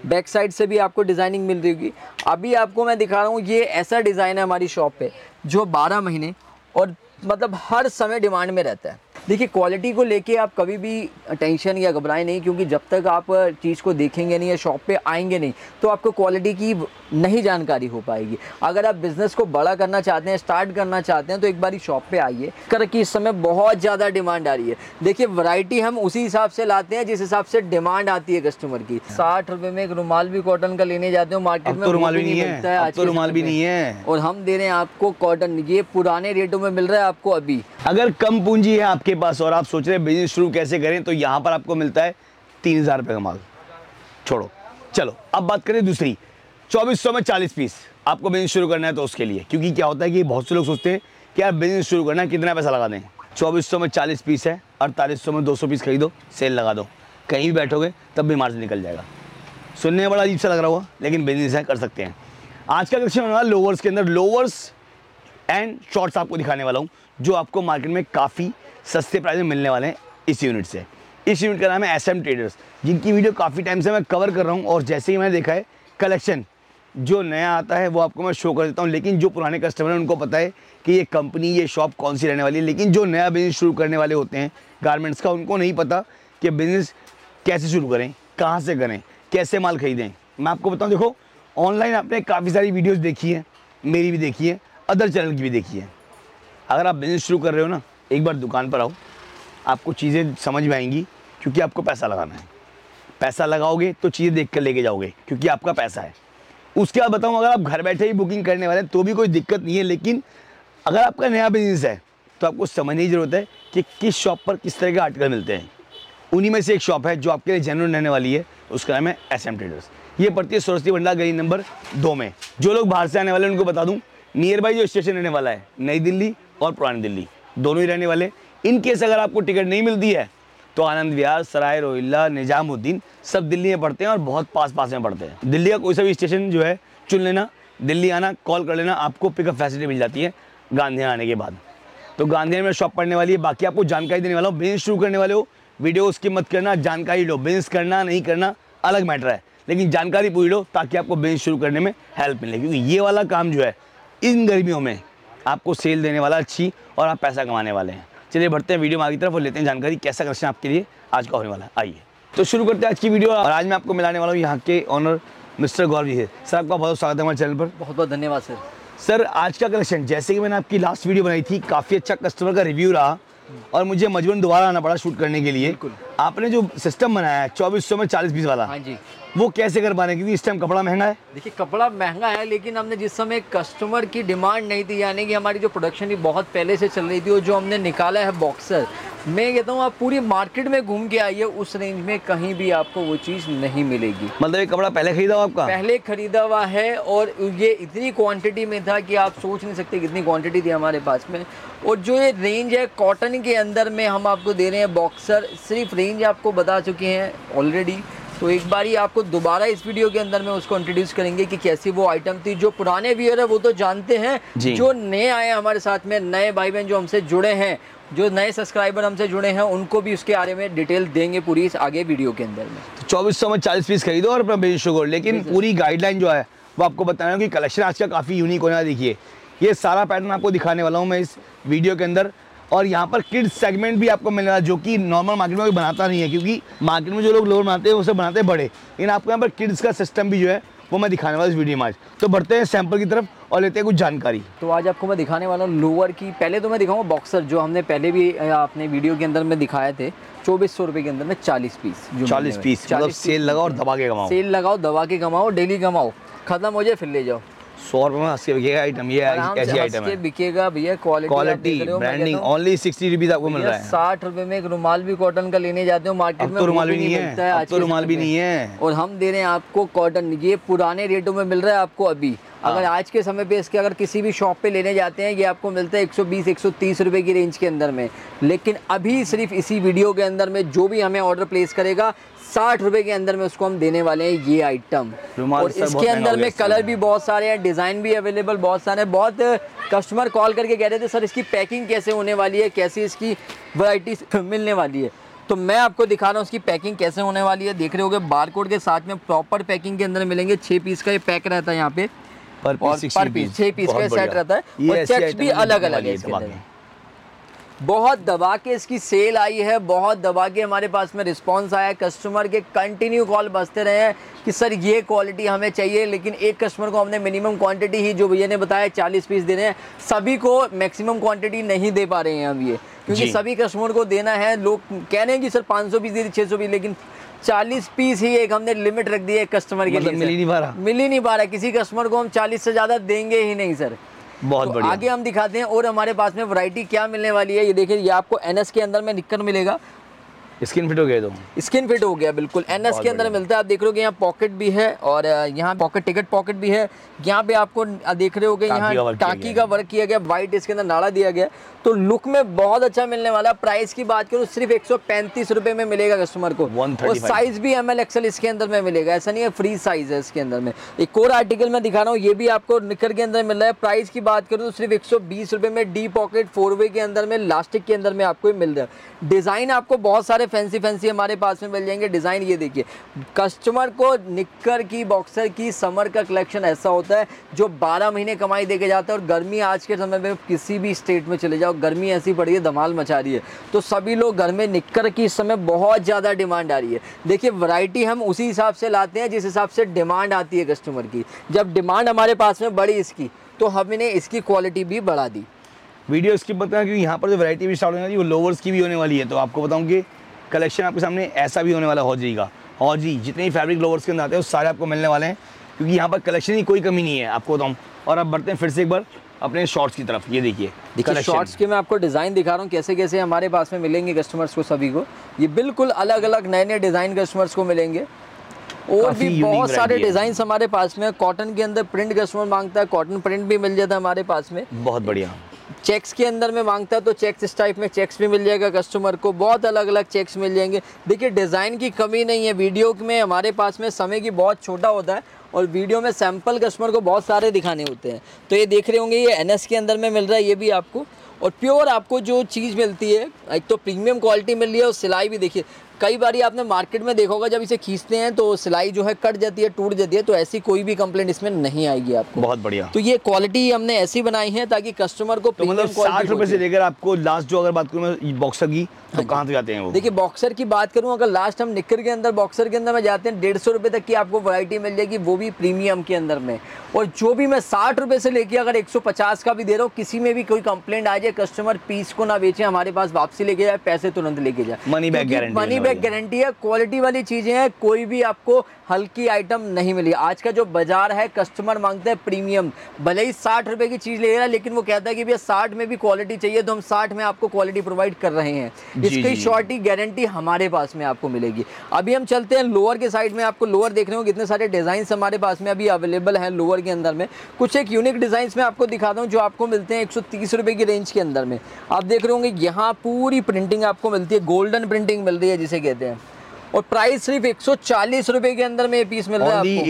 Back side से भी आपको डिज़ाइनिंग मिल रही होगी। अभी आपको मैं दिखा रहा हूँ, ये ऐसा डिज़ाइन है हमारी शॉप पे जो 12 महीने और मतलब हर समय डिमांड में रहता है। देखिए क्वालिटी को लेके आप कभी भी टेंशन या घबराएं नहीं, क्योंकि जब तक आप चीज़ को देखेंगे नहीं या शॉप पे आएंगे नहीं तो आपको क्वालिटी की नहीं जानकारी हो पाएगी। अगर आप बिज़नेस को बड़ा करना चाहते हैं, स्टार्ट करना चाहते हैं, तो एक बारी शॉप पे आइए। कर कि इस समय बहुत ज़्यादा डिमांड आ रही है। देखिए वैरायटी हम उसी हिसाब से लाते हैं जिस हिसाब से डिमांड आती है कस्टमर की। 60 रुपये में एक रुमाल भी कॉटन का लेने जाते हो मार्केट में, रुमाल भी नहीं मिलता है, आज तो रुमाल भी नहीं है, और हम दे रहे हैं आपको कॉटन। ये पुराने रेटों में मिल रहा है आपको अभी। अगर कम पूंजी है आपके पास और आप सोच रहे हैं बिजनेस शुरू कैसे करें, तो यहाँ पर आपको मिलता है 3000 रुपये का माल। छोड़ो, चलो अब बात करें दूसरी। 2400 में 40 पीस आपको बिजनेस शुरू करना है तो उसके लिए, क्योंकि क्या होता है कि बहुत से लोग सोचते हैं कि यार बिजनेस शुरू करना है कितना पैसा लगा दें। 2400 में 40 पीस है, 4800 में 200 पीस खरीदो, सेल लगा दो, कहीं भी बैठोगे तब भी मार्जिन निकल जाएगा। सुनने में बड़ा अजीब सा लग रहा होगा, लेकिन बिजनेस है, कर सकते हैं। आज का कलेक्शन होने वाला लोवर्स के अंदर, लोवर्स एंड शॉर्ट्स आपको दिखाने वाला हूँ, जो आपको मार्केट में काफ़ी सस्ते प्राइस में मिलने वाले हैं इस यूनिट से। इस यूनिट का नाम है SM ट्रेडर्स, जिनकी वीडियो काफ़ी टाइम से मैं कवर कर रहा हूँ, और जैसे ही मैंने देखा है कलेक्शन जो नया आता है वो आपको मैं शो कर देता हूँ। लेकिन जो पुराने कस्टमर हैं उनको पता है कि ये कंपनी, ये शॉप कौन सी रहने वाली है। लेकिन जो नया बिज़नेस शुरू करने वाले होते हैं गारमेंट्स का, उनको नहीं पता कि बिज़नेस कैसे शुरू करें, कहाँ से करें, कैसे माल खरीदें। मैं आपको बताऊँ, देखो ऑनलाइन आपने काफ़ी सारी वीडियोज़ देखी है, मेरी भी देखी है, अदर चैनल की भी देखी है। अगर आप बिज़नेस शुरू कर रहे हो ना, एक बार दुकान पर आओ, आपको चीज़ें समझ में आएंगी, क्योंकि आपको पैसा लगाना है। पैसा लगाओगे तो चीज़ें देख कर लेके जाओगे, क्योंकि आपका पैसा है। उसके बाद बताऊँ, अगर आप घर बैठे ही बुकिंग करने वाले हैं तो भी कोई दिक्कत नहीं है। लेकिन अगर आपका नया बिज़नेस है तो आपको समझने की ज़रूरत है कि किस शॉप पर किस तरह के आर्टिकल मिलते हैं। उन्हीं में से एक शॉप है जो आपके लिए जेन्युइन रहने वाली है, उसका नाम है SM ट्रेडर्स। ये पड़ती है सरस्वती भंडार गली नंबर 2 में। जो लोग बाहर से आने वाले हैं उनको बता दूँ, नियर बाई जो स्टेशन रहने वाला है, नई दिल्ली और पुरानी दिल्ली दोनों ही रहने वाले। इन केस अगर आपको टिकट नहीं मिलती है तो आनंद विहार, सराय रोहिल्ला, निजामुद्दीन सब दिल्ली में पड़ते हैं और बहुत पास में पड़ते हैं। दिल्ली का कोई सा भी स्टेशन जो है चुन लेना, दिल्ली आना, कॉल कर लेना, आपको पिकअप फैसिलिटी मिल जाती है गांधीनगर आने के बाद। तो गांधीनगर में शॉप पड़ने वाली है। बाकी आपको जानकारी देने वाला हूँ। बिजनेस शुरू करने वाले हो, वीडियो स्किप मत करना, जानकारी लो। बिजनेस करना नहीं करना अलग मैटर है, लेकिन जानकारी पूरी लो ताकि आपको बिजनेस शुरू करने में हेल्प मिले। क्योंकि ये वाला काम जो है इन गर्मियों में आपको सेल देने वाला अच्छी, और आप पैसा कमाने वाले हैं। चलिए बढ़ते हैं वीडियो में आगे तरफ और लेते हैं जानकारी कैसा कलेक्शन आपके लिए आज का होने वाला है। आइए तो शुरू करते हैं आज की वीडियो। और आज मैं आपको मिलाने वाला हूँ यहाँ के ऑनर मिस्टर गौरव जी है। सर आपका बहुत स्वागत है हमारे चैनल पर। बहुत बहुत धन्यवाद सर। सर आज का कलेक्शन, जैसे कि मैंने आपकी लास्ट वीडियो बनाई थी, काफ़ी अच्छा कस्टमर का रिव्यू रहा और मुझे मजबूरन दोबारा आना पड़ा शूट करने के लिए। आपने जो सिस्टम बनाया है 2400 में 40 पीस वाला, हाँ जी, वो कैसे कर पा रहे हैं, क्योंकि इस टाइम कपड़ा महंगा है। देखिए कपड़ा महंगा है, लेकिन हमने जिस समय कस्टमर की डिमांड नहीं थी, यानी कि हमारी जो प्रोडक्शन ही बहुत पहले से चल रही थी, और जो हमने निकाला है बॉक्सर, मैं कहता हूँ आप पूरी मार्केट में घूम के आइए, उस रेंज में कहीं भी आपको वो चीज़ नहीं मिलेगी। मतलब ये कपड़ा पहले खरीदा हुआ आपका? पहले खरीदा हुआ है, और ये इतनी क्वांटिटी में था कि आप सोच नहीं सकते कितनी क्वांटिटी थी हमारे पास में। और जो ये रेंज है कॉटन के अंदर में हम आपको दे रहे हैं बॉक्सर, सिर्फ रेंज आपको बता चुके हैं ऑलरेडी। तो एक बार ही आपको दोबारा इस वीडियो के अंदर में उसको इंट्रोड्यूस करेंगे कि कैसी वो आइटम थी। जो पुराने व्यूअर है वो तो जानते हैं, जो नए आए हमारे साथ में, नए भाई बहन जो हमसे जुड़े हैं, जो नए सब्सक्राइबर हमसे जुड़े हैं, उनको भी उसके बारे में डिटेल देंगे पूरी इस आगे वीडियो के अंदर में। तो 2400 में 40 पीस खरीदो और अपना बिजनेस शुरू करो। लेकिन पूरी गाइडलाइन जो है वो आपको बताना है कि कलेक्शन आज का काफ़ी यूनिक होने वाला। देखिए ये सारा पैटर्न आपको दिखाने वाला हूँ मैं इस वीडियो के अंदर। और यहाँ पर किड्स सेगमेंट भी आपको मिलने वाला, जो कि नॉर्मल मार्केट में कोई बनाता नहीं है, क्योंकि मार्केट में जो लोग लोअर बनाते हैं उसे बनाते हैं बड़े। लेकिन आपको यहाँ पर किड्स का सिस्टम भी जो है वो मैं दिखाने वाला इस वीडियो में आज। तो बढ़ते हैं सैंपल की तरफ और लेते हैं कुछ जानकारी। तो आज आपको मैं दिखाने वाला हूँ लोअर की। पहले तो मैं दिखाऊंगा बॉक्सर, जो हमने पहले भी अपने वीडियो के अंदर में दिखाए थे। 2400 रुपये के अंदर में 40 पीस। 40 पीस मतलब सेल लगाओ और दबा के कमाओ। सेल लगाओ, दबा के कमाओ, डेली कमाओ, खत्म हो जाए फिर ले जाओ। 100 रुपये में 80 बिकेगा आइटम। ये ऐसी आइटम है, बिकेगा भैया। क्वालिटी ब्रांडिंग ओनली 60 रुपीज आपको मिल रहा है। 60 रुपये में एक रुमाल भी कॉटन का लेने जाते हो मार्केट में, तो रुमाल भी नहीं है, अब तो रुमाल भी नहीं है, और हम दे रहे हैं आपको कॉटन। ये पुराने रेटों में मिल रहा है आपको अभी। अगर आज के समय पे इसके अगर किसी भी शॉप पे लेने जाते हैं, ये आपको मिलता है 120-130 रुपए की रेंज के अंदर में। लेकिन अभी सिर्फ इसी वीडियो के अंदर में जो भी हमें ऑर्डर प्लेस करेगा 60 रुपए के अंदर में उसको हम देने वाले हैं ये आइटम। और इसके अंदर में कलर भी बहुत सारे हैं, डिज़ाइन भी अवेलेबल बहुत सारे हैं। बहुत कस्टमर कॉल करके कह रहे थे सर इसकी पैकिंग कैसे होने वाली है, कैसी इसकी वैरायटी मिलने वाली है। तो मैं आपको दिखा रहा हूँ उसकी पैकिंग कैसे होने वाली है। देख रहे होगे बारकोड के साथ में प्रॉपर पैकिंग के अंदर मिलेंगे। 6 पीस का ये पैक रहता है यहाँ पे, पर और पीस पर पीस 6 पीस का सेट रहता है, और चेक्स भी अलग अलग है इसके अंदर। बहुत दबा के इसकी सेल आई है, बहुत दबा के हमारे पास में रिस्पांस आया है। कस्टमर के कंटिन्यू कॉल बजते रहे हैं कि सर ये क्वालिटी हमें चाहिए, लेकिन एक कस्टमर को हमने मिनिमम क्वांटिटी ही जो भैया ने बताया 40 पीस देने हैं, सभी को मैक्सिमम क्वांटिटी नहीं दे पा रहे हैं हम ये, क्योंकि सभी कस्टमर को देना है। लोग कह रहे हैं कि सर 500 पीस दे 600 पीस, लेकिन 40 पीस ही एक हमने लिमिट रख दी है कस्टमर के लिए। मिल ही नहीं पा रहा किसी कस्टमर को हम 40 से ज़्यादा देंगे ही नहीं सर। बहुत बढ़िया। आगे हम दिखाते हैं और हमारे पास में वैरायटी क्या मिलने वाली है। ये देखिए, ये आपको एनएस के अंदर में निक्कर मिलेगा। स्किन फिट हो गया, तो स्किन फिट हो गया बिल्कुल, एनएस के अंदर मिलता है। आप देख रहे हो यहाँ पॉकेट भी है, और यहाँ पॉकेट टिकट पॉकेट भी है। यहाँ पे आपको देख रहे होगे यहाँ टाकी का वर्क किया गया, व्हाइट इसके अंदर नाड़ा दिया गया, तो लुक में बहुत अच्छा मिलने वाला। प्राइस की बात करूँ सिर्फ 135 रुपए में मिलेगा कस्टमर को, और साइज भी ML XL इसके अंदर में मिलेगा, ऐसा नहीं है फ्री साइज है इसके अंदर में। एक और आर्टिकल मैं दिखा रहा हूँ, ये भी आपको निक्कर के अंदर मिल रहा है। प्राइस की बात करूँ तो सिर्फ 120 रुपए में डी पॉकेट 4 वे के अंदर में लास्टिक के अंदर में आपको मिल रहा है। डिजाइन आपको बहुत सारे फैंसी हमारे पास में मिल जाएंगे डिजाइन। ये देखिए, कस्टमर को निक्कर की, बॉक्सर की, समर का कलेक्शन ऐसा होता है जो 12 महीने कमाई देके जाता है। और गर्मी आज के समय में किसी भी स्टेट में चले जाओ, गर्मी ऐसी पड़ी है, धमाल मचा रही है, तो सभी लोग घर में निक्कर की इस समय बहुत ज़्यादा डिमांड आ रही है। देखिए, वैरायटी हम उसी हिसाब से लाते हैं जिस हिसाब से डिमांड आती है कस्टमर की। जब डिमांड हमारे पास में बढ़ी इसकी, तो हमने इसकी क्वालिटी भी बढ़ा दी। वीडियो इसकी बताया कि यहाँ पर जो वैरायटी भी स्टार्ट होने वाली है वो लोवर्स की भी होने वाली है। तो आपको बताऊँ कि कलेक्शन आपके सामने ऐसा भी होने वाला हौजी का। हौजी जितने ही फैब्रिक लोवर्स के अंदर आते हैं वो सारे आपको मिलने वाले हैं, क्योंकि यहाँ पर कलेक्शन की कोई कमी नहीं है, आपको बताऊँ। और अब बढ़ते हैं फिर से एक बार अपने शॉर्ट्स की तरफ। ये देखिए शॉर्ट्स के मैं आपको डिज़ाइन दिखा रहा हूँ कैसे कैसे हमारे पास में मिलेंगे कस्टमर्स को सभी को। ये बिल्कुल अलग अलग नए नए डिज़ाइन कस्टमर्स को मिलेंगे, और भी बहुत सारे डिज़ाइन हमारे पास में। कॉटन के अंदर प्रिंट कस्टमर मांगता है, कॉटन प्रिंट भी मिल जाता है हमारे पास में। बहुत बढ़िया। चेक्स के अंदर में मांगता है तो चेक्स इस टाइप में चेक्स भी मिल जाएगा कस्टमर को, बहुत अलग अलग चेक्स मिल जाएंगे। देखिए, डिज़ाइन की कमी नहीं है। वीडियो में हमारे पास में समय की बहुत छोटा होता है, और वीडियो में सैंपल कस्टमर को बहुत सारे दिखाने होते हैं। तो ये देख रहे होंगे, ये एनएस के अंदर में मिल रहा है, ये भी आपको। और प्योर आपको जो चीज़ मिलती है, एक तो प्रीमियम क्वालिटी मिल रही है, और सिलाई भी देखिए, कई बार आपने मार्केट में देखा होगा जब इसे खींचते हैं तो सिलाई जो है कट जाती है, टूट जाती है, तो ऐसी कोई भी कंप्लेंट इसमें नहीं आएगी आपको। बहुत बढ़िया। तो ये क्वालिटी हमने ऐसी बनाई है ताकि कस्टमर को तो मतलब 60 रुपए से लेकर आपको लास्ट, जो अगर बात करूँ मैं बॉक्सर की, तो कहाँ तक जाते हैं वो? देखिए, बॉक्सर की बात करूँ अगर लास्ट हम निक्कर के अंदर बॉक्सर के अंदर में जाते हैं 150 रुपये तक की आपको वैरायटी मिल जाएगी, वो भी प्रीमियम के अंदर में। और जो भी मैं 60 रुपये से लेके अगर 150 का भी दे रहा हूँ, किसी में भी कोई कंप्लेंट आ जाए, कस्टमर पीस को ना बेचे, हमारे पास वापसी लेके जाए, पैसे तुरंत लेके जाए। Money back guarantee, money back guarantee है। क्वालिटी वाली चीज़ें हैं, कोई भी आपको हल्की आइटम नहीं मिली। आज का जो बाजार है, कस्टमर मांगता है प्रीमियम। भले ही 60 रुपये की चीज़ ले रहा है, लेकिन वो कहता है कि भैया 60 में भी क्वालिटी चाहिए, तो हम 60 में आपको क्वालिटी प्रोवाइड कर रहे हैं। इसकी शॉर्टी गारंटी हमारे पास में आपको मिलेगी। अभी हम चलते हैं लोअर के साइड में। आपको लोअर देख रहे हो कितने सारे डिज़ाइन हमारे पास में अभी अवेलेबल हैं लोअर के अंदर में। कुछ एक यूनिक डिज़ाइन में आपको दिखाता हूँ जो आपको मिलते हैं 130 रुपये की रेंज के अंदर में। आप देख रहे होंगे यहाँ पूरी प्रिंटिंग आपको मिलती है, गोल्डन प्रिंटिंग मिल रही है जिसे कहते हैं, और प्राइस सिर्फ 140 रुपए के अंदर में ये पीस मिल रहा है आपको।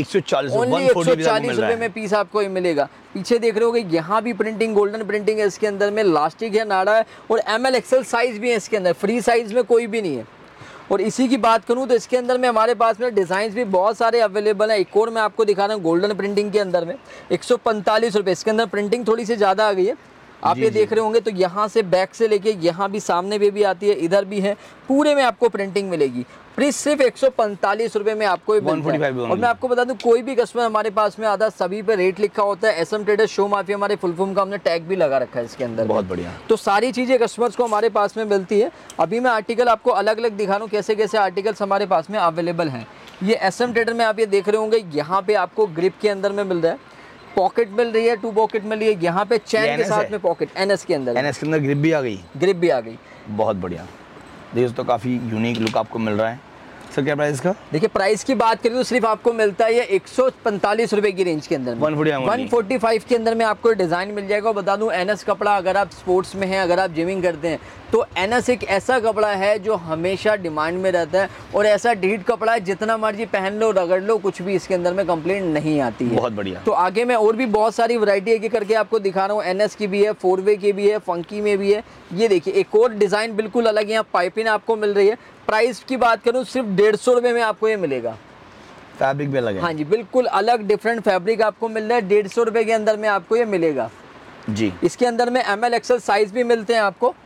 140 रुपए में पीस आपको ये मिलेगा। पीछे देख रहे होगे यहाँ भी प्रिंटिंग, गोल्डन प्रिंटिंग है इसके अंदर में, लास्टिक है, नाड़ा है, और ML XL साइज भी है इसके अंदर, फ्री साइज में कोई भी नहीं है। और इसी की बात करूँ तो इसके अंदर में हमारे पास में डिज़ाइन भी बहुत सारे अवेलेबल हैं। एक और मैं आपको दिखा रहा हूँ गोल्डन प्रिंटिंग के अंदर में 145 रुपये। इसके अंदर प्रिंटिंग थोड़ी सी ज़्यादा आ गई है, आप ये देख रहे होंगे। तो यहाँ से बैक से लेके यहाँ भी सामने भी आती है, इधर भी है, पूरे में आपको प्रिंटिंग मिलेगी। प्लीज सिर्फ 145 रुपये में आपको और मैं आपको बता दूं, कोई भी कस्टमर हमारे पास में आता, सभी पे रेट लिखा होता है। SM ट्रेडर्स शो माफिया हमारे फुल फॉर्म का हमने टैग भी लगा रखा है इसके अंदर। बहुत बढ़िया। तो सारी चीज़ें कस्टमर्स को हमारे पास में मिलती है। अभी मैं आर्टिकल आपको अलग अलग दिखा रहा हूँ कैसे कैसे आर्टिकल्स हमारे पास में अवेलेबल हैं। ये SM ट्रेडर में आप ये देख रहे होंगे, यहाँ पे आपको ग्रिप के अंदर में मिल रहा है, पॉकेट मिल रही है, 2 पॉकेट मिल रही है, यहाँ पे चैन के साथ में पॉकेट, NS के अंदर ग्रिप भी आ गई। ग्रिप भी आ गई, बहुत बढ़िया। देखिए तो काफ़ी यूनिक लुक आपको मिल रहा है। सर क्या प्राइस का? देखिए प्राइस की बात करें तो सिर्फ आपको मिलता है ये 145 रुपए की रेंज के अंदर, 145 के अंदर में आपको डिज़ाइन मिल जाएगा। और बता दूं, NS कपड़ा अगर आप स्पोर्ट्स में हैं, अगर आप जिमिंग करते हैं, तो NS एक ऐसा कपड़ा है जो हमेशा डिमांड में रहता है, और ऐसा ढीठ कपड़ा है जितना मर्जी पहन लो, रगड़ लो, कुछ भी इसके अंदर में कंप्लेंट नहीं आती है। बहुत बढ़िया। तो आगे मैं और भी बहुत सारी वैरायटी एक करके आपको दिखा रहा हूँ। NS की भी है, 4 वे की भी है, फंकी में भी है। ये देखिए एक और डिज़ाइन बिल्कुल अलग, यहाँ पाइपिंग आपको मिल रही है। प्राइस की बात करूँ सिर्फ 150 रुपये में आपको ये मिलेगा। फैब्रिक भी अलग है। हाँ जी, बिल्कुल अलग डिफरेंट फैब्रिक आपको मिल रहा है, 150 रुपये के अंदर में आपको ये मिलेगा जी। इसके अंदर में ML XL साइज भी मिलते हैं आपको,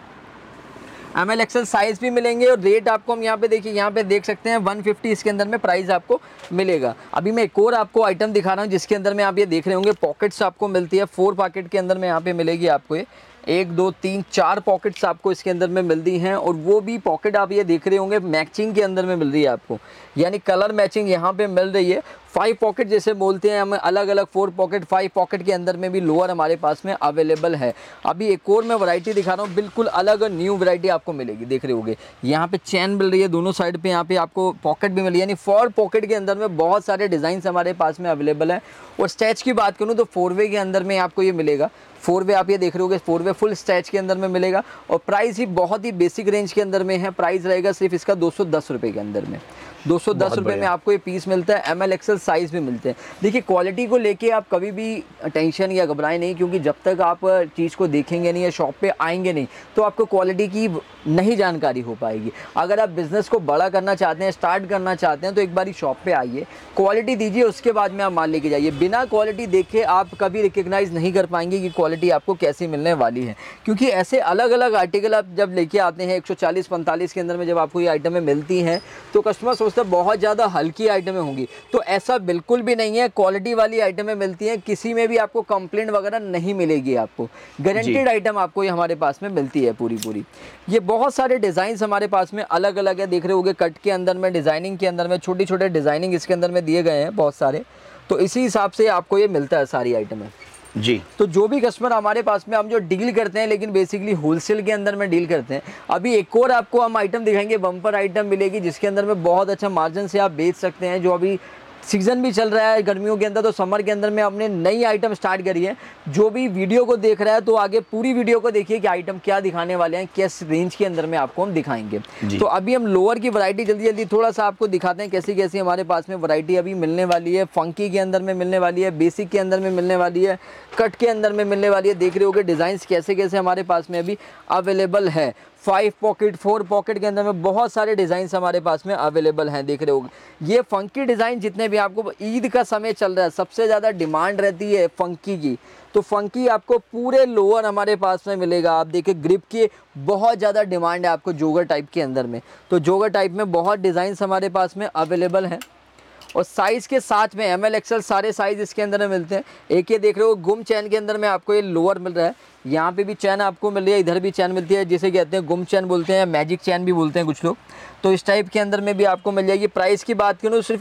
ML XL साइज भी मिलेंगे। और रेट आपको हम यहाँ पे देखिए, यहाँ पे देख सकते हैं 150 इसके अंदर में प्राइस आपको मिलेगा। अभी मैं एक और आपको आइटम दिखा रहा हूँ जिसके अंदर में आप ये देख रहे होंगे पॉकेट्स आपको मिलती है, 4 पॉकेट के अंदर में यहाँ पे मिलेगी आपको ये 1 2 3 4 पॉकेट्स आपको इसके अंदर में मिलती हैं। और वो भी पॉकेट आप ये देख रहे होंगे मैचिंग के अंदर में मिल रही है आपको, यानी कलर मैचिंग यहाँ पे मिल रही है। 5 पॉकेट जैसे बोलते हैं हम, अलग अलग 4 पॉकेट 5 पॉकेट के अंदर में भी लोअर हमारे पास में अवेलेबल है। अभी एक और मैं वैरायटी दिखा रहा हूँ, बिल्कुल अलग और न्यू वैरायटी आपको मिलेगी, देख रहे होंगे यहाँ पे चैन मिल रही है दोनों साइड पे, यहाँ पे आपको पॉकेट भी मिल रही है, यानी 4 पॉकेट के अंदर में बहुत सारे डिज़ाइन हमारे पास में अवेलेबल है। और स्टैच की बात करूँ तो 4 वे के अंदर में आपको ये मिलेगा, 4 वे आप ये देख रहे होगे 4 वे फुल स्टैच के अंदर में मिलेगा। और प्राइस ही बहुत ही बेसिक रेंज के अंदर में है, प्राइस रहेगा सिर्फ इसका 210 रुपये के अंदर में, 210 रुपये में आपको ये पीस मिलता है। ML XL साइज़ भी मिलते हैं। देखिए क्वालिटी को लेके आप कभी भी टेंशन या घबराएं नहीं, क्योंकि जब तक आप चीज़ को देखेंगे नहीं या शॉप पे आएंगे नहीं तो आपको क्वालिटी की नहीं जानकारी हो पाएगी। अगर आप बिज़नेस को बड़ा करना चाहते हैं, स्टार्ट करना चाहते हैं, तो एक बारी शॉप पे आइए, क्वालिटी दीजिए, उसके बाद में आप माल लेके जाइए। बिना क्वालिटी देखे आप कभी रिकग्नाइज़ नहीं कर पाएंगे कि क्वालिटी आपको कैसी मिलने वाली है, क्योंकि ऐसे अलग अलग आर्टिकल आप जब लेके आते हैं 140-45 के अंदर में जब आपको ये आइटमें मिलती हैं तो कस्टमर सोचता है बहुत ज़्यादा हल्की आइटमें होंगी, तो ऐसा बिल्कुल भी नहीं है। क्वालिटी वाली आइटमें मिलती हैं, किसी में भी आपको कंप्लेंट वगैरह नहीं मिलेगी, आपको गारंटेड आइटम आपको ये हमारे पास में मिलती है पूरी। ये बहुत सारे डिज़ाइंस हमारे पास में अलग अलग है, देख रहे होंगे कट के अंदर में, डिज़ाइनिंग के अंदर में छोटे छोटे डिज़ाइनिंग इसके अंदर में दिए गए हैं बहुत सारे, तो इसी हिसाब से आपको ये मिलता है सारी आइटमें जी। तो जो भी कस्टमर हमारे पास में, हम जो डील करते हैं लेकिन बेसिकली होलसेल के अंदर में डील करते हैं। अभी एक और आपको हम आइटम दिखाएंगे, बम्पर आइटम मिलेगी जिसके अंदर में बहुत अच्छा मार्जिन से आप बेच सकते हैं। जो अभी सीज़न भी चल रहा है गर्मियों के अंदर, तो समर के अंदर में हमने नई आइटम स्टार्ट करी है। जो भी वीडियो को देख रहा है तो आगे पूरी वीडियो को देखिए कि आइटम क्या दिखाने वाले हैं, किस रेंज के अंदर में आपको हम दिखाएंगे। तो अभी हम लोअर की वैरायटी जल्दी जल्दी थोड़ा सा आपको दिखाते हैं कैसी कैसी हमारे पास में वैरायटी अभी मिलने वाली है। फंकी के अंदर में मिलने वाली है, बेसिक के अंदर में मिलने वाली है, कट के अंदर में मिलने वाली है। देख रहे होगे डिज़ाइंस कैसे कैसे हमारे पास में अभी अवेलेबल है। 5 पॉकेट 4 पॉकेट के अंदर में बहुत सारे डिज़ाइंस हमारे पास में अवेलेबल हैं, देख रहे होगे। ये फंकी डिज़ाइन जितने भी आपको, ईद का समय चल रहा है, सबसे ज़्यादा डिमांड रहती है फंकी की, तो फंकी आपको पूरे लोअर हमारे पास में मिलेगा। आप देखिए ग्रिप की बहुत ज़्यादा डिमांड है आपको जोगर टाइप के अंदर में, तो जोगर टाइप में बहुत डिज़ाइंस हमारे पास में अवेलेबल हैं। और साइज़ के साथ में ML XL सारे साइज़ इसके अंदर में मिलते हैं। एक ये देख रहे हो गुम चैन के अंदर में आपको ये लोअर मिल रहा है, यहाँ पे भी चैन आपको मिल रही है, इधर भी चैन मिलती है, जिसे कहते हैं गुम चैन बोलते हैं, मैजिक चैन भी बोलते हैं कुछ लोग, तो इस टाइप के अंदर में भी आपको मिल जाएगी। प्राइस की बात करूँ सिर्फ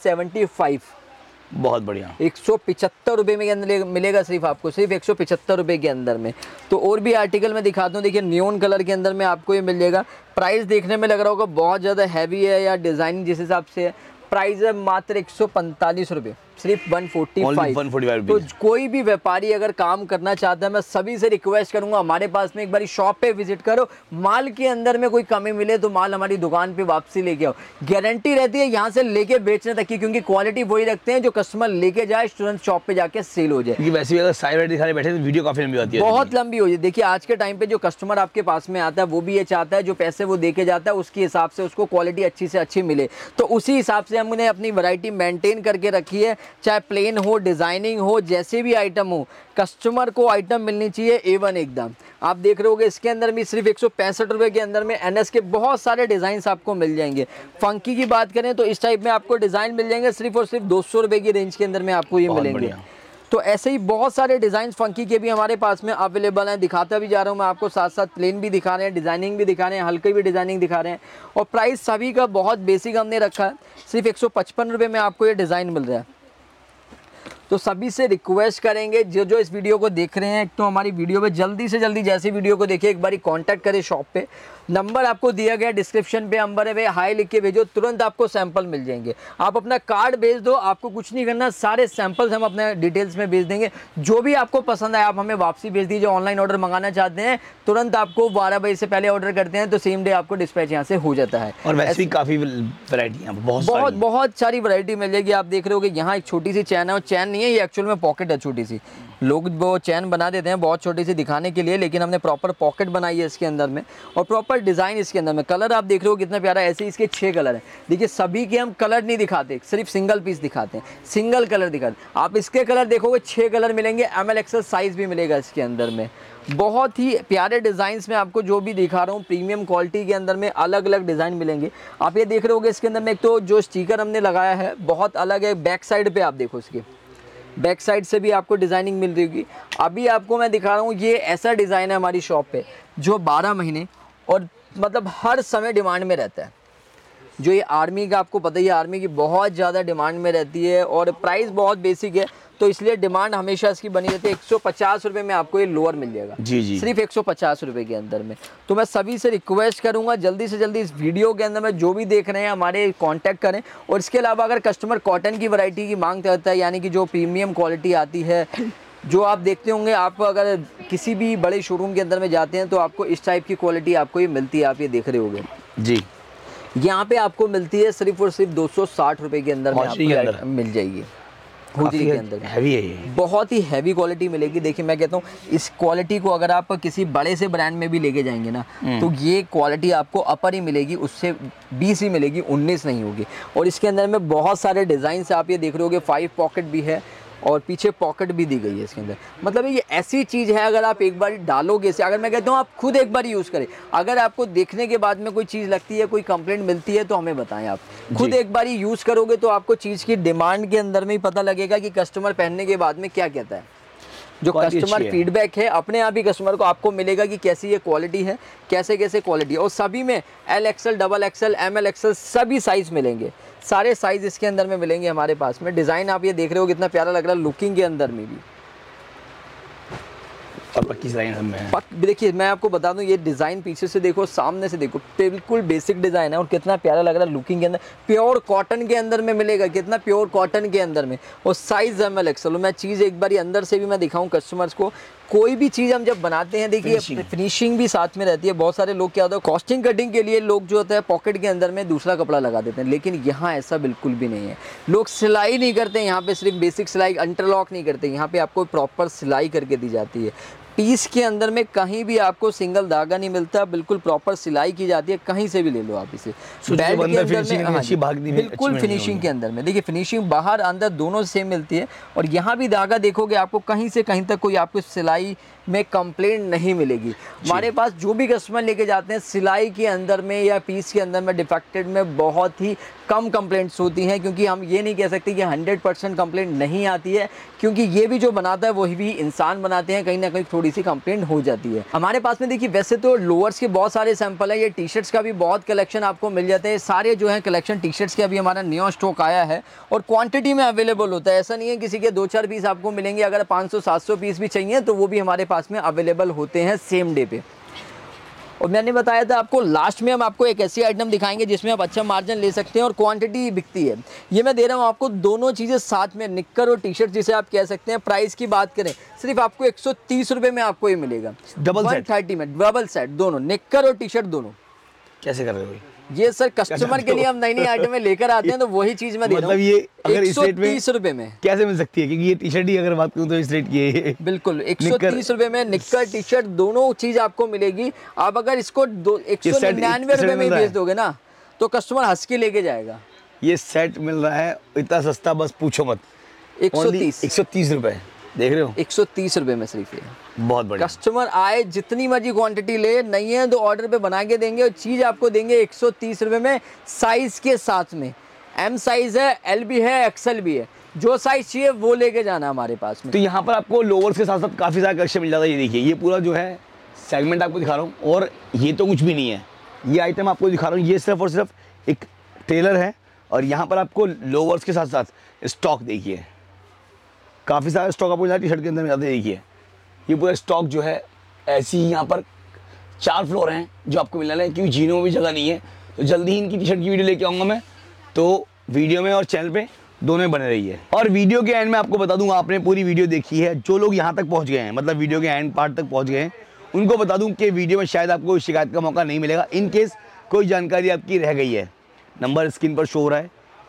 175, बहुत बढ़िया, 175 रुपये में के अंदर मिलेगा सिर्फ आपको, सिर्फ 175 रुपये के अंदर में। तो और भी आर्टिकल मैं दिखाता हूँ, देखिए नियॉन कलर के अंदर में आपको ये मिल जाएगा। प्राइस देखने में लग रहा होगा बहुत ज़्यादा हैवी है या डिज़ाइनिंग जिस हिसाब से है, प्राइस है मात्र 145 रुपये, सिर्फ 145। तो कोई भी व्यापारी अगर काम करना चाहता है, मैं सभी से रिक्वेस्ट करूंगा हमारे पास में एक बार शॉप पे विजिट करो, माल के अंदर में कोई कमी मिले तो माल हमारी दुकान पे वापसी लेके आओ, गारंटी रहती है यहाँ से लेके बेचने तक की, क्योंकि क्वालिटी वही रखते हैं जो कस्टमर लेके जाए, तुरंत शॉप पे जाके सेल हो जाए। वैसे भी अगर साइड दिखाने बैठे तो वीडियो काफी लंबी होती है, बहुत लंबी हो जाए। देखिए आज के टाइम पे जो कस्टमर आपके पास में आता है वो भी ये चाहता है जो पैसे वो दे के जाता है उसके हिसाब से उसको क्वालिटी अच्छी से अच्छी मिले, तो उसी हिसाब से हमने अपनी वैरायटी मेंटेन करके रखी है। चाहे प्लेन हो, डिजाइनिंग हो, जैसे भी आइटम हो, कस्टमर को आइटम मिलनी चाहिए A1 एकदम। आप देख रहे होगे इसके अंदर भी सिर्फ 165 रुपये के अंदर में NS के बहुत सारे डिज़ाइन आपको मिल जाएंगे। फंकी की बात करें तो इस टाइप में आपको डिज़ाइन मिल जाएंगे सिर्फ और सिर्फ 200 रुपये की रेंज के अंदर में आपको ये मिलेंगे। तो ऐसे ही बहुत सारे डिज़ाइन फंकी के भी हमारे पास में अवेलेबल हैं, दिखाता भी जा रहा हूँ मैं आपको, साथ साथ प्लेन भी दिखा रहे हैं, डिज़ाइनिंग भी दिखा रहे हैं, हल्के भी डिज़ाइनिंग दिखा रहे हैं। और प्राइस सभी का बहुत बेसिक हमने रखा है, सिर्फ 155 रुपये में आपको ये डिज़ाइन मिल रहा है। तो सभी से रिक्वेस्ट करेंगे जो इस वीडियो को देख रहे हैं, तो हमारी वीडियो पे जल्दी से जल्दी जैसे वीडियो को देखिए एक बारी कांटेक्ट करें शॉप पे, नंबर आपको दिया गया डिस्क्रिप्शन पे, नंबर पे हाई लिख के भेजो, तुरंत आपको सैंपल मिल जाएंगे। आप अपना कार्ड भेज दो, आपको कुछ नहीं करना, सारे सैंपल्स हम अपने डिटेल्स में भेज देंगे। जो भी आपको पसंद आए आप हमें वापसी भेज दीजिए। ऑनलाइन ऑर्डर मंगाना चाहते हैं तुरंत आपको 12 बजे से पहले ऑर्डर करते हैं तो सेम डे आपको डिस्पैच यहाँ से हो जाता है। और वैसे भी काफ़ी वैरायटी है, बहुत सारी वैरायटी मिल जाएगी। आप देख रहे हो कि यहाँ एक छोटी सी चैन है, और चैन नहीं नहीं है, ये एक्चुअल में पॉकेट है छोटी सी। लोग वो चैन बना देते हैं बहुत छोटी सी दिखाने के लिए, लेकिन हमने प्रॉपर पॉकेट बनाई है इसके अंदर में और प्रॉपर डिज़ाइन इसके अंदर में। कलर आप देख रहे हो कितना प्यारा, ऐसे इसके 6 कलर हैं। देखिए सभी के हम कलर नहीं दिखाते, सिर्फ सिंगल पीस दिखाते हैं, सिंगल कलर दिखाते हैं। आप इसके कलर देखोगे 6 कलर मिलेंगे, ML XL साइज़ भी मिलेगा इसके अंदर में। बहुत ही प्यारे डिज़ाइंस में आपको जो भी दिखा रहा हूँ, प्रीमियम क्वालिटी के अंदर में अलग अलग डिज़ाइन मिलेंगे। आप ये देख रहे होगे इसके अंदर में एक तो जो स्टिकर हमने लगाया है बहुत अलग है। बैक साइड पे आप देखो, इसके बैक साइड से भी आपको डिज़ाइनिंग मिल रही होगी। अभी आपको मैं दिखा रहा हूँ, ये ऐसा डिज़ाइन है हमारी शॉप पे जो 12 महीने और मतलब हर समय डिमांड में रहता है। जो ये आर्मी का, आपको पता ही है आर्मी की बहुत ज़्यादा डिमांड में रहती है और प्राइस बहुत बेसिक है, तो इसलिए डिमांड हमेशा इसकी बनी रहती है। 150 रुपये में आपको ये लोअर मिल जाएगा जी जी, सिर्फ 150 रुपये के अंदर में। तो मैं सभी से रिक्वेस्ट करूंगा जल्दी से जल्दी इस वीडियो के अंदर में जो भी देख रहे हैं हमारे कांटेक्ट करें। और इसके अलावा अगर कस्टमर कॉटन की वैरायटी की मांग करता है, यानी कि जो प्रीमियम क्वालिटी आती है, जो आप देखते होंगे, आप अगर किसी भी बड़े शोरूम के अंदर में जाते हैं तो आपको इस टाइप की क्वालिटी आपको ये मिलती है। आप ये देख रहे होंगे जी, यहाँ पे आपको मिलती है सिर्फ और सिर्फ 260 रुपये के अंदर में आपको मिल जाएगी। होजरी के अंदर हैवी है ये, बहुत ही हैवी क्वालिटी मिलेगी। देखिए मैं कहता हूँ इस क्वालिटी को अगर आप किसी बड़े से ब्रांड में भी लेके जाएंगे ना, तो ये क्वालिटी आपको अपर ही मिलेगी, उससे 20 ही मिलेगी, 19 नहीं होगी। और इसके अंदर में बहुत सारे डिज़ाइन आप ये देख रहे होगे, 5 पॉकेट भी है और पीछे पॉकेट भी दी गई है इसके अंदर। मतलब ये ऐसी चीज़ है, अगर आप एक बार डालोगे इसे, अगर मैं कहता हूँ आप खुद एक बार यूज़ करें, अगर आपको देखने के बाद में कोई चीज़ लगती है, कोई कंप्लेंट मिलती है तो हमें बताएं। आप खुद एक बार यूज़ करोगे तो आपको चीज़ की डिमांड के अंदर में ही पता लगेगा कि कस्टमर पहनने के बाद में क्या कहता है। जो कस्टमर फीडबैक है अपने आप ही कस्टमर को आपको मिलेगा कि कैसी ये क्वालिटी है, कैसे कैसे क्वालिटी है। और सभी में L XL, XXL, ML XL सभी साइज़ मिलेंगे, सारे साइज़ इसके अंदर में मिलेंगे हमारे पास में। डिज़ाइन आप ये देख रहे हो कितना प्यारा लग रहा है लुकिंग के अंदर में भी। और पक्की डिज़ाइन हमें देखिए मैं आपको बता दूं, ये डिज़ाइन पीछे से देखो, सामने से देखो, बिल्कुल बेसिक डिज़ाइन है और कितना प्यारा लग रहा है लुकिंग के अंदर। प्योर कॉटन के अंदर में मिलेगा, कितना प्योर कॉटन के अंदर में, और साइज़ ML XL। मैं चीज़ एक बार अंदर से भी मैं दिखाऊं कस्टमर्स को। कोई भी चीज़ हम जब बनाते हैं, देखिए फिनिशिंग भी साथ में रहती है। बहुत सारे लोग क्या होता है, कॉस्टिंग कटिंग के लिए लोग जो होता है पॉकेट के अंदर में दूसरा कपड़ा लगा देते हैं, लेकिन यहाँ ऐसा बिल्कुल भी नहीं है। लोग सिलाई नहीं करते यहाँ पे, सिर्फ बेसिक सिलाई, इंटरलॉक नहीं करते। यहाँ पे आपको प्रॉपर सिलाई करके दी जाती है। पीस के अंदर में कहीं भी आपको सिंगल धागा नहीं मिलता, बिल्कुल प्रॉपर सिलाई की जाती है, कहीं से भी ले लो आप इसे। बेल्ट के अंदर में बिल्कुल फिनिशिंग के अंदर में, देखिए फिनिशिंग बाहर अंदर दोनों सेम मिलती है। और यहाँ भी धागा देखोगे आपको कहीं से कहीं तक कोई आपको सिलाई में कंप्लेंट नहीं मिलेगी। हमारे पास जो भी कस्टमर लेके जाते हैं, सिलाई के अंदर में या पीस के अंदर में डिफेक्टेड में बहुत ही कम कंप्लेंट्स होती हैं, क्योंकि हम ये नहीं कह सकते कि 100% कंप्लेंट नहीं आती है, क्योंकि ये भी जो बनाता है वही भी इंसान बनाते हैं, कहीं ना कहीं थोड़ी सी कंप्लेंट हो जाती है। हमारे पास में देखिए वैसे तो लोअर्स के बहुत सारे सैंपल है, ये टी शर्ट्स का भी बहुत कलेक्शन आपको मिल जाते हैं। सारे जो है कलेक्शन टी शर्ट्स के अभी हमारा न्यू स्टॉक आया है और क्वांटिटी में अवेलेबल होता है। ऐसा नहीं है किसी के 2-4 पीस आपको मिलेंगे, अगर 500-700 पीस भी चाहिए तो वो भी हमारे पास में अवेलेबल होते हैं सेम डे पे। और मैंने बताया था आपको, लास्ट में हम आपको एक ऐसी आइटम दिखाएंगे जिसमें आप अच्छा मार्जिन ले सकते हैं और क्वांटिटी बिकती है। ये मैं दे रहा हूँ आपको दोनों चीज़ें साथ में, निक्कर और टी शर्ट जिसे आप कह सकते हैं। प्राइस की बात करें सिर्फ आपको 130 रुपये में आपको ये मिलेगा, डबल 130 में डबल सेट, दोनों निक्कर और टी शर्ट दोनों। कैसे कर रहे हो ये सर कस्टमर के लिए हम नई नई आइटमें लेकर आते हैं, तो वही चीज मैं दे रहा हूं। मतलब ये अगर इस रेट में 130 रुपये में कैसे मिल सकती है, क्योंकि ये टी शर्ट ही अगर बात करूं तो इस रेट की है। बिल्कुल 130 रुपये में निक्कर टी शर्ट दोनों चीज आपको मिलेगी। आप अगर इसको 199 रुपये में बेच दोगे ना तो कस्टमर हंस के लेके जाएगा। ये सेट मिल रहा है इतना सस्ता, बस पूछो मत। 130 रुपये, देख रहे हो, 130 रुपये में सिर्फ ये। बहुत बढ़िया। कस्टमर आए जितनी मर्जी क्वांटिटी ले, नहीं है तो ऑर्डर पे बना के देंगे और चीज़ आपको देंगे 130 रुपये में, साइज़ के साथ में। M साइज़ है, L भी है, XL भी है, जो साइज़ चाहिए वो लेके जाना हमारे पास में। तो यहाँ पर आपको लोअर्स के साथ साथ काफ़ी सारा कलेक्शन मिल जाता है। ये देखिए, ये पूरा जो है सेगमेंट आपको दिखा रहा हूँ, और ये तो कुछ भी नहीं है, ये आइटम आपको दिखा रहा हूँ, ये सिर्फ और सिर्फ एक टेलर है। और यहाँ पर आपको लोअर्स के साथ साथ स्टॉक देखिए, काफ़ी सारा स्टॉक आपको टी शर्ट के अंदर में जाते। देखिए ये पूरा स्टॉक जो है ऐसी ही यहाँ पर 4 फ्लोर हैं जो आपको मिलने वाले हैं, क्योंकि जीनों में भी जगह नहीं है। तो जल्दी ही इनकी टी शर्ट की वीडियो लेके आऊँगा मैं, तो वीडियो में और चैनल पे दोनों में बने रहिए। और वीडियो के एंड में आपको बता दूँ, आपने पूरी वीडियो देखी है, जो लोग यहाँ तक पहुँच गए हैं, मतलब वीडियो के एंड पार्ट तक पहुँच गए हैं, उनको बता दूँ कि वीडियो में शायद आपको शिकायत का मौका नहीं मिलेगा। इन केस कोई जानकारी आपकी रह गई है, नंबर स्क्रीन पर शो हो रहा है,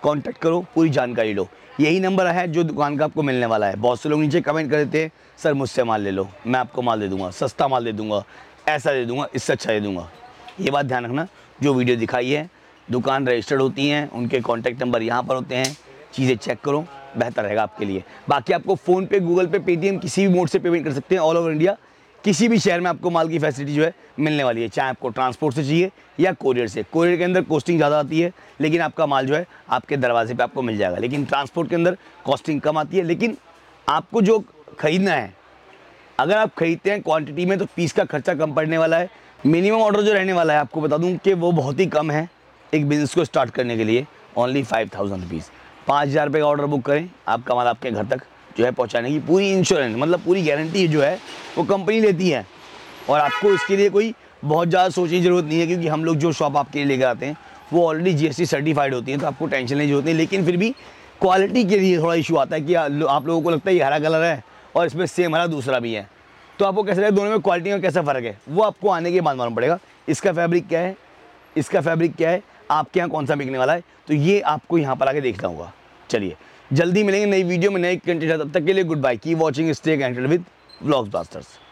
कांटेक्ट करो, पूरी जानकारी लो। यही नंबर है जो दुकान का आपको मिलने वाला है। बहुत से लोग नीचे कमेंट कर देते हैं सर मुझसे माल ले लो, मैं आपको माल दे दूंगा, सस्ता माल दे दूंगा, ऐसा दे दूंगा, इससे अच्छा दे दूंगा। ये बात ध्यान रखना, जो वीडियो दिखाई है दुकान रजिस्टर्ड होती हैं, उनके कॉन्टैक्ट नंबर यहाँ पर होते हैं, चीज़ें चेक करो, बेहतर रहेगा आपके लिए। बाकी आपको फ़ोनपे, गूगल पे, पेटीएम किसी भी मोड से पेमेंट कर सकते हैं। ऑल ओवर इंडिया किसी भी शहर में आपको माल की फैसिलिटी जो है मिलने वाली है, चाहे आपको ट्रांसपोर्ट से चाहिए या कोरियर से। कोरियर के अंदर कॉस्टिंग ज़्यादा आती है, लेकिन आपका माल जो है आपके दरवाजे पे आपको मिल जाएगा। लेकिन ट्रांसपोर्ट के अंदर कॉस्टिंग कम आती है। लेकिन आपको जो ख़रीदना है, अगर आप खरीदते हैं क्वांटिटी में, तो पीस का खर्चा कम पड़ने वाला है। मिनिमम ऑर्डर जो रहने वाला है, आपको बता दूं कि वो बहुत ही कम है एक बिज़नेस को स्टार्ट करने के लिए। ओनली 5000 रुपीज़, 5000 रुपये का ऑर्डर बुक करें, आपका माल आपके घर तक जो है पहुंचाने की पूरी इंश्योरेंस, मतलब पूरी गारंटी जो है वो कंपनी लेती है। और आपको इसके लिए कोई बहुत ज़्यादा सोचने की ज़रूरत नहीं है, क्योंकि हम लोग जो शॉप आपके लिए लेकर आते हैं वो ऑलरेडी GST सर्टिफाइड होती है, तो आपको टेंशन लेने की जरूरत नहीं। लेकिन फिर भी क्वालिटी के लिए थोड़ा इशू आता है कि आप लोगों को लगता है ये हरा कलर है और इसमें सेम हरा दूसरा भी है, तो आपको कैसे लगेगा दोनों में क्वालिटी में कैसा फ़र्क है, वो आपको आने के बाद मालूम पड़ेगा। इसका फैब्रिक क्या है, इसका फैब्रिक क्या है, आपके यहाँ कौन सा बिकने वाला है, तो ये आपको यहाँ पर आके देखना होगा। चलिए जल्दी मिलेंगे नई वीडियो में, नई कंटेंट। तब तक के लिए good bye, keep watching, stay connected with vlogs blasters.